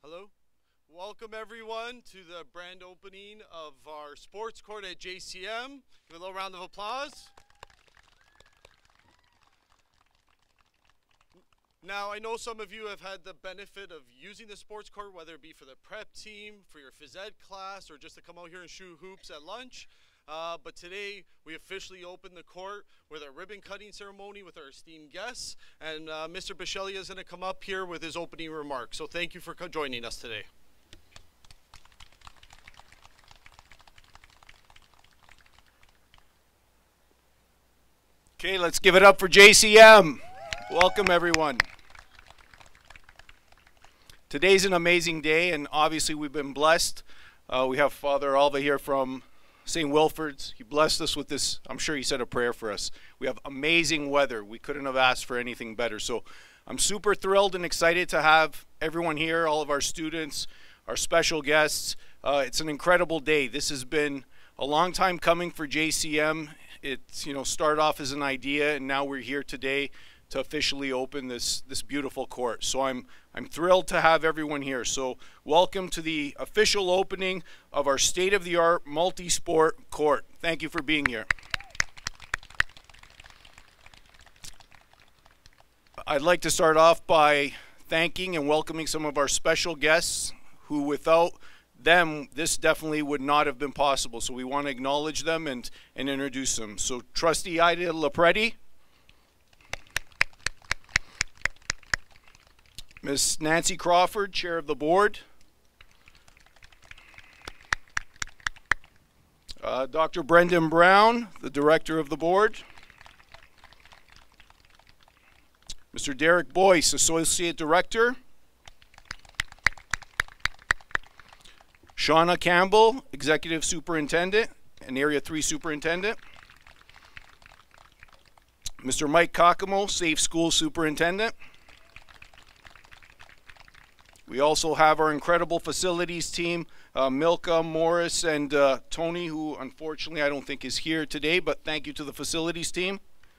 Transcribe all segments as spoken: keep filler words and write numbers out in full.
Hello. Welcome everyone to the brand opening of our sports court at J C M. Give a little round of applause. Now, I know some of you have had the benefit of using the sports court, whether it be for the prep team, for your phys ed class, or just to come out here and shoot hoops at lunch. Uh, but today, we officially opened the court with a ribbon cutting ceremony with our esteemed guests. And uh, Mister Bisceglia is going to come up here with his opening remarks. So thank you for joining us today. Okay, let's give it up for J C M. Welcome, everyone. Today's an amazing day, and obviously we've been blessed. Uh, we have Father Alva here from Saint Wilfrid's. He blessed us with this. I'm sure he said a prayer for us. We have amazing weather. We couldn't have asked for anything better. So I'm super thrilled and excited to have everyone here, all of our students, our special guests. Uh, it's an incredible day. This has been a long time coming for J C M. It's, you know, started off as an idea, and now we're here today to officially open this this beautiful court. So I'm I'm thrilled to have everyone here. So welcome to the official opening of our state-of-the-art multi-sport court. Thank you for being here. I'd like to start off by thanking and welcoming some of our special guests who, without them, this definitely would not have been possible. So we want to acknowledge them and, and introduce them. So Trustee Ida Lopretti, Miz Nancy Crawford, Chair of the Board, uh, Doctor Brendan Brown, the Director of the Board, Mister Derek Boyce, Associate Director, Shauna Campbell, Executive Superintendent and Area three Superintendent, Mister Mike Cockamo, Safe School Superintendent. We also have our incredible facilities team, uh, Milka, Morris, and uh, Tony, who unfortunately I don't think is here today, but thank you to the facilities team.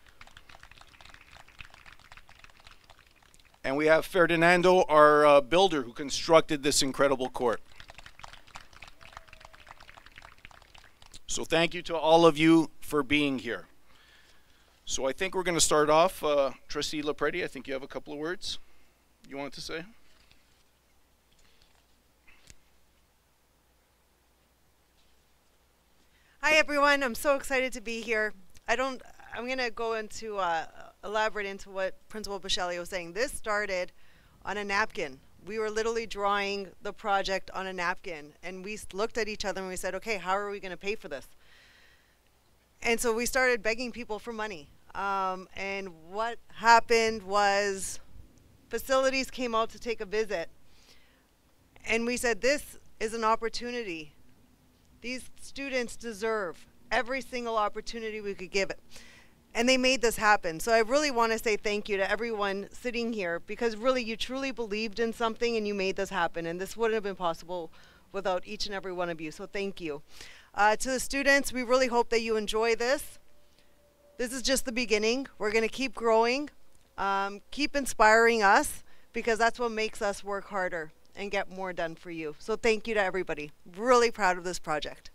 And we have Ferdinando, our uh, builder, who constructed this incredible court. So thank you to all of you for being here. So I think we're going to start off. Uh, Trustee Lopretti, I think you have a couple of words you wanted to say. Hi everyone, I'm so excited to be here. I don't, I'm going to go into, uh, elaborate into what Principal Bisceglia was saying. This started on a napkin. We were literally drawing the project on a napkin, and we looked at each other and we said, okay, how are we going to pay for this? And so we started begging people for money. Um, and what happened was facilities came out to take a visit, and we said, this is an opportunity. These students deserve every single opportunity we could give it. And they made this happen. So I really want to say thank you to everyone sitting here, because really you truly believed in something and you made this happen. And this wouldn't have been possible without each and every one of you. So thank you. Uh, to the students, we really hope that you enjoy this. This is just the beginning. We're going to keep growing, um, keep inspiring us, because that's what makes us work harder and get more done for you. So thank you to everybody. Really proud of this project.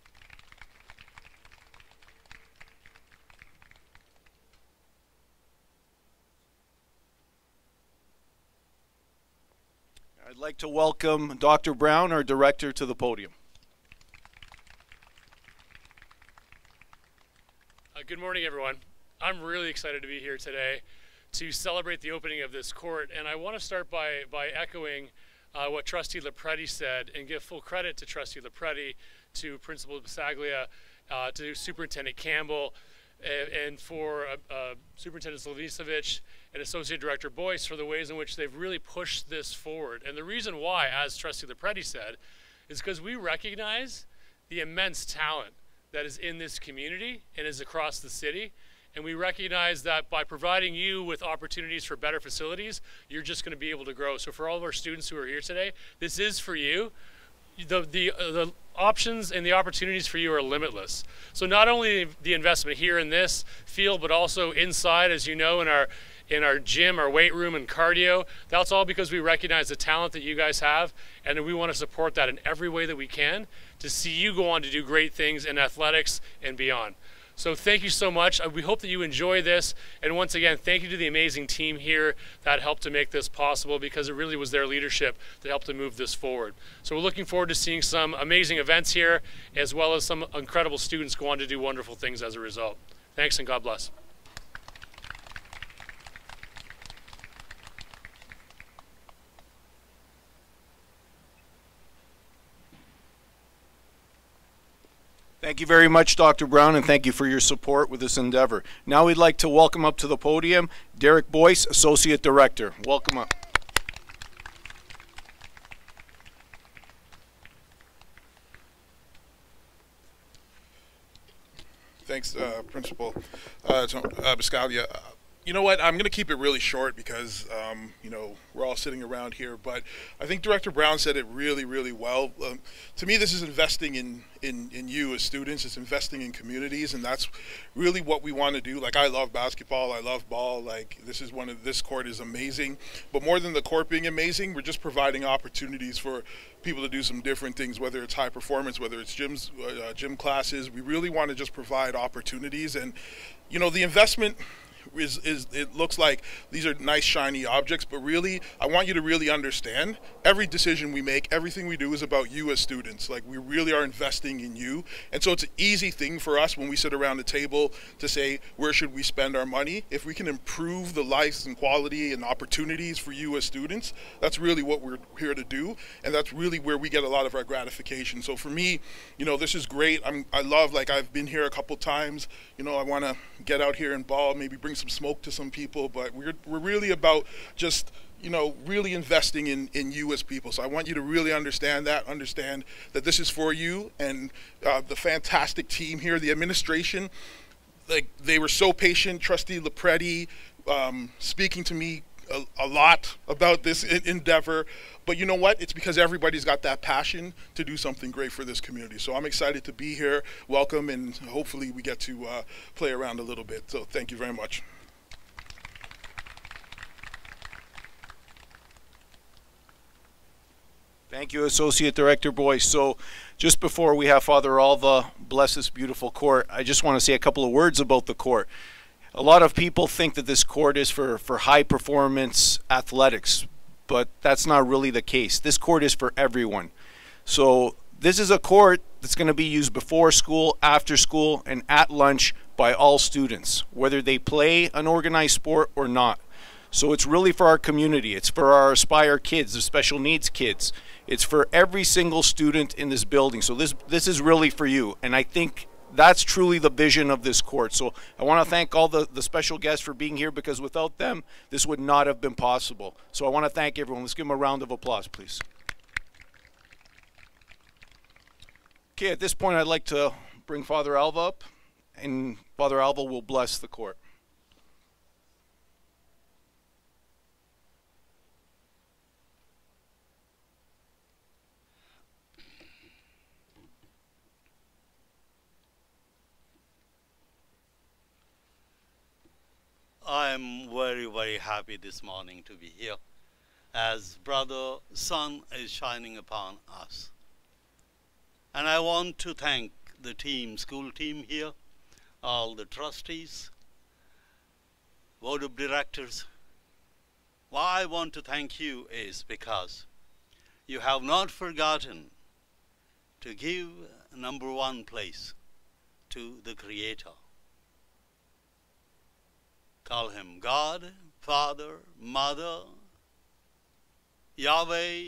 I'd like to welcome Doctor Brown, our director, to the podium. Uh, good morning, everyone. I'm really excited to be here today to celebrate the opening of this court, and I want to start by, by echoing uh, what Trustee Lopretti said and give full credit to Trustee Lopretti, to Principal Bisceglia, uh, to Superintendent Campbell, and, and for uh, uh, Superintendent Slavicevic and Associate Director Boyce for the ways in which they've really pushed this forward. And the reason why, as Trustee Lopretti said, is because we recognize the immense talent that is in this community and is across the city. And we recognize that by providing you with opportunities for better facilities, you're just going to be able to grow. So for all of our students who are here today, this is for you. The, the, uh, the options and the opportunities for you are limitless. So not only the investment here in this field, but also inside, as you know, in our in our gym, our weight room, and cardio. That's all because we recognize the talent that you guys have, and we want to support that in every way that we can to see you go on to do great things in athletics and beyond. So thank you so much. We hope that you enjoy this. And once again, thank you to the amazing team here that helped to make this possible, because it really was their leadership that helped to move this forward. So we're looking forward to seeing some amazing events here, as well as some incredible students go on to do wonderful things as a result. Thanks, and God bless. Thank you very much, Doctor Brown, and thank you for your support with this endeavor. Now we'd like to welcome up to the podium Derek Boyce, Associate Director. Welcome up. Thanks, uh, Principal uh, uh, Biscaglia. Uh, you know what? I'm going to keep it really short because, um, you know, we're all sitting around here. But I think Director Brown said it really, really well. Um, to me, this is investing in, in, in you as students. It's investing in communities, and that's really what we want to do. Like, I love basketball. I love ball. Like, this is one of this court is amazing. But more than the court being amazing, we're just providing opportunities for people to do some different things, whether it's high performance, whether it's gyms, uh, gym classes. We really want to just provide opportunities. And, you know, the investment Is, is it looks like these are nice shiny objects, but really I want you to really understand every decision we make, everything we do is about you as students. Like, we really are investing in you. And so it's an easy thing for us when we sit around the table to say, where should we spend our money? If we can improve the lives and quality and opportunities for you as students, that's really what we're here to do, and that's really where we get a lot of our gratification. So for me, you know, this is great. I'm, I love, like, I've been here a couple times. You know, I want to get out here and ball, maybe bring some smoke to some people, but we're, we're really about just, you know, really investing in, in you as people. So I want you to really understand that, understand that this is for you, and uh, the fantastic team here, the administration, like, they were so patient. Trustee Lepretti um, speaking to me a, a lot about this endeavor. But you know what? It's because everybody's got that passion to do something great for this community. So I'm excited to be here. Welcome, and hopefully we get to uh, play around a little bit. So thank you very much. Thank you, Associate Director Boyce. So just before we have Father Alva bless this beautiful court, I just want to say a couple of words about the court. A lot of people think that this court is for, for high-performance athletics, but that's not really the case. This court is for everyone. So this is a court that's going to be used before school, after school, and at lunch by all students, whether they play an organized sport or not. So it's really for our community. It's for our Aspire kids, the special needs kids. It's for every single student in this building. So this this is really for you. And I think that's truly the vision of this court. So I want to thank all the, the special guests for being here, because without them, this would not have been possible. So I want to thank everyone. Let's give them a round of applause, please. Okay, at this point, I'd like to bring Father Alva up, and Father Alva will bless the court. I'm very, very happy this morning to be here, as Brother Sun is shining upon us. And I want to thank the team, school team here, all the trustees, board of directors. Why I want to thank you is because you have not forgotten to give number one place to the Creator. Call him God, Father, Mother, Yahweh,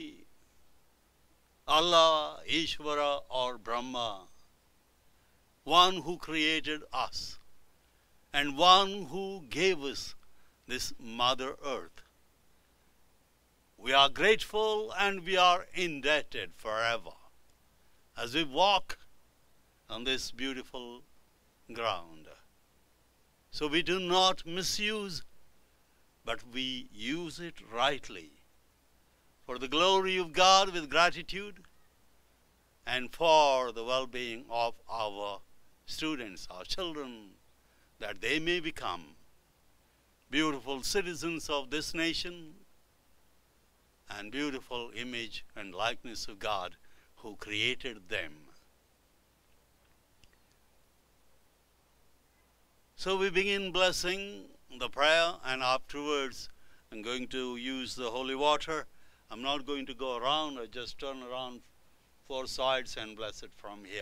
Allah, Ishvara, or Brahma. One who created us and one who gave us this Mother Earth. We are grateful and we are indebted forever as we walk on this beautiful ground. So we do not misuse, but we use it rightly for the glory of God with gratitude and for the well-being of our students, our children, that they may become beautiful citizens of this nation and beautiful image and likeness of God who created them. So we begin blessing the prayer, and afterwards I'm going to use the holy water. I'm not going to go around, I just turn around four sides and bless it from here.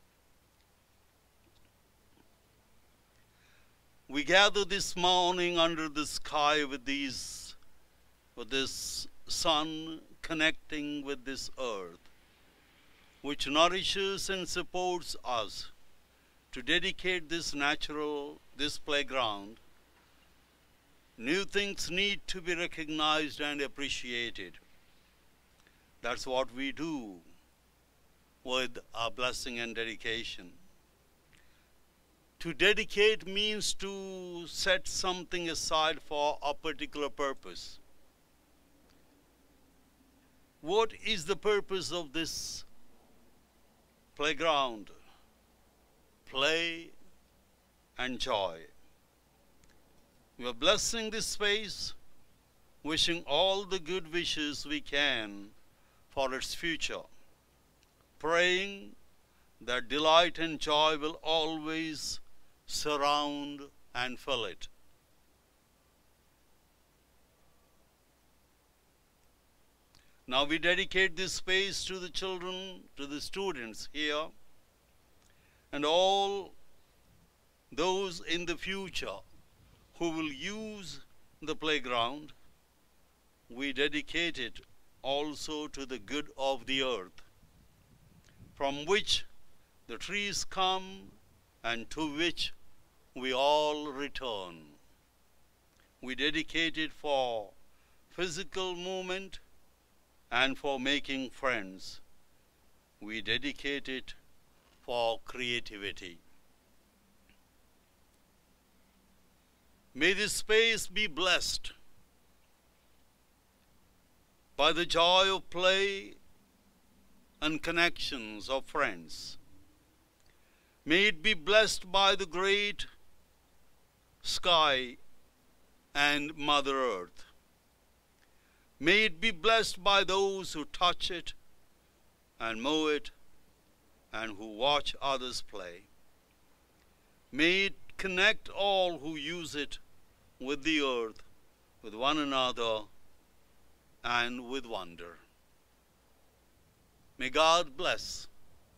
We gather this morning under the sky with these, with this sun connecting with this earth, which nourishes and supports us to dedicate this natural, this playground. New things need to be recognized and appreciated. That's what we do with our blessing and dedication. To dedicate means to set something aside for a particular purpose. What is the purpose of this playground? Play and joy. We are blessing this space, wishing all the good wishes we can for its future, praying that delight and joy will always surround and fill it. Now we dedicate this space to the children, to the students here, and all those in the future who will use the playground. We dedicate it also to the good of the earth, from which the trees come and to which we all return. We dedicate it for physical movement and for making friends. We dedicate it for creativity. May this space be blessed by the joy of play and connections of friends. May it be blessed by the great sky and Mother Earth. May it be blessed by those who touch it and mow it and who watch others play. May it connect all who use it with the earth, with one another, and with wonder. May God bless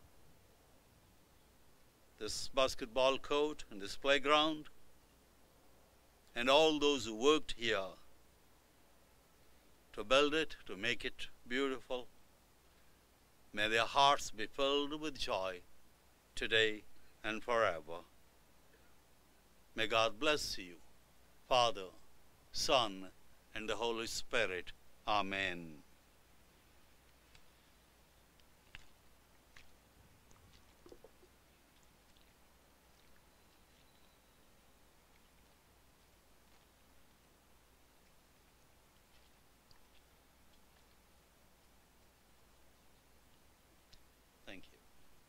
this basketball court and this playground and all those who worked here to build it, to make it beautiful. May their hearts be filled with joy today and forever. May God bless you, Father, Son, and the Holy Spirit. Amen. Thank you.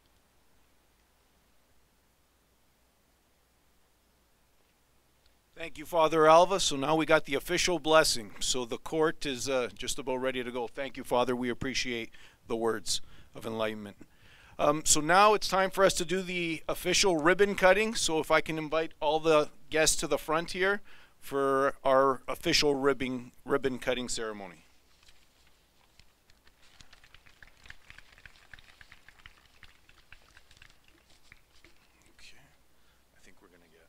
Thank you, Father Alva. So now we got the official blessing. So the court is uh, just about ready to go. Thank you, Father. We appreciate the words of enlightenment. Um, so now it's time for us to do the official ribbon cutting. So if I can invite all the guests to the front here for our official ribbon, ribbon cutting ceremony. Okay. I think we're going to get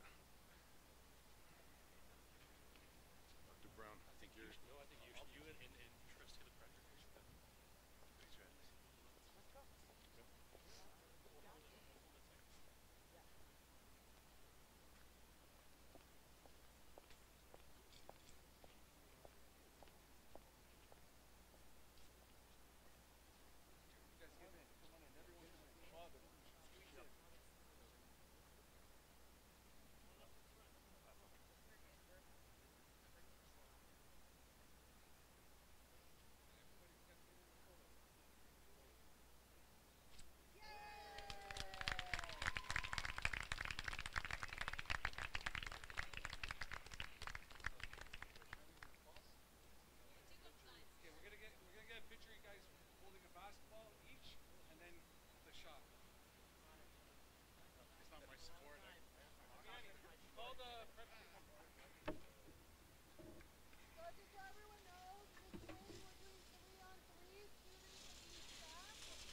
Doctor Brown. I think you're... No, I think you, you and, and, and Trustee LaPretta should have. just so everyone knows, this game we're doing three on three, students of each staff.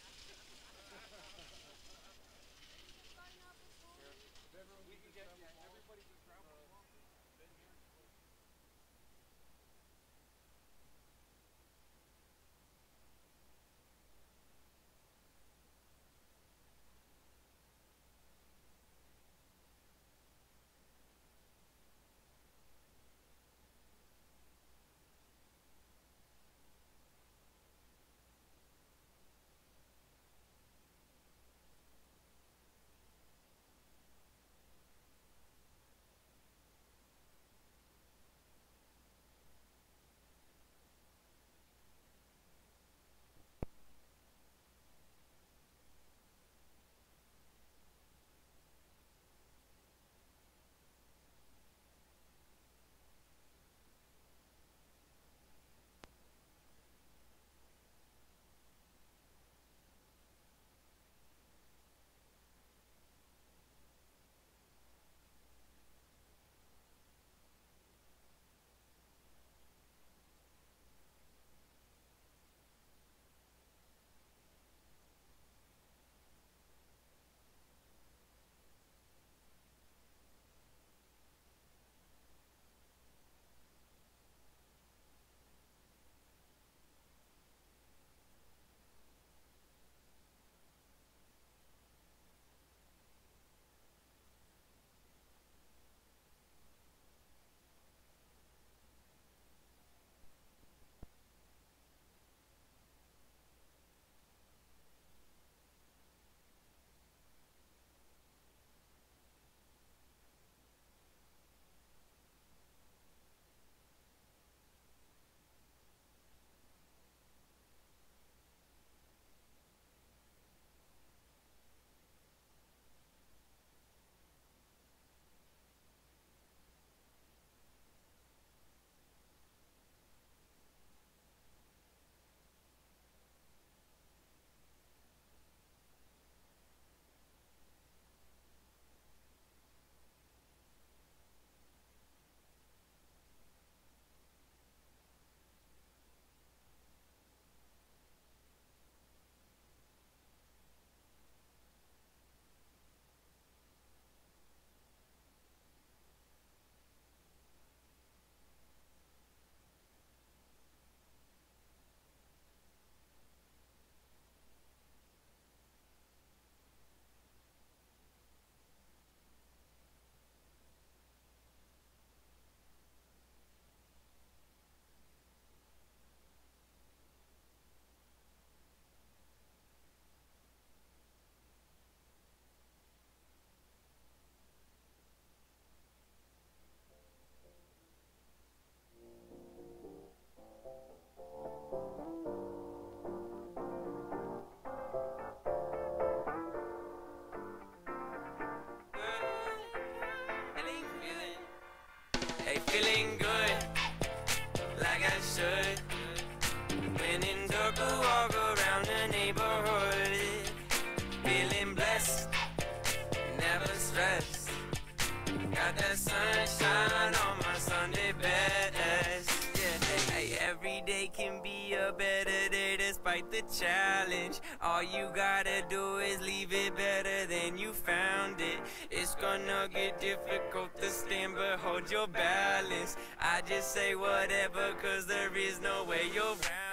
You can sign up with bullies. We can get, yeah, everybody just grab one. Feeling good, like I should. When in dark, walk around the neighborhood. Feeling blessed, never stressed. Got that sunshine on my Sunday best. Yeah, hey, every day can be a better day despite the challenge. All you gotta do is leave it better than you found it. It's gonna get difficult to stand, but hold your balance. I just say whatever, cause there is no way you're around.